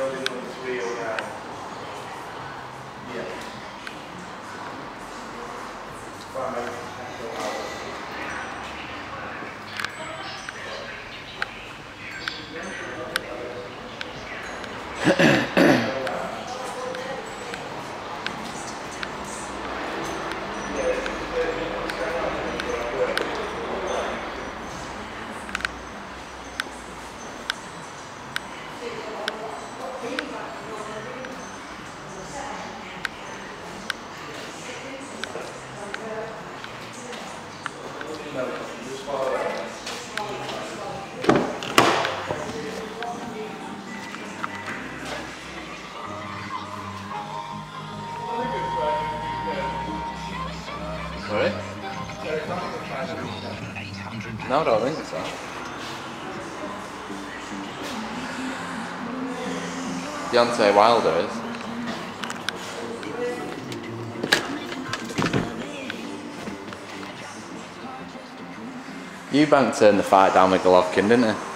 Sorry? No, I don't think so. Deontay Wilder is. Eubank turned the fight down with Golovkin, didn't he?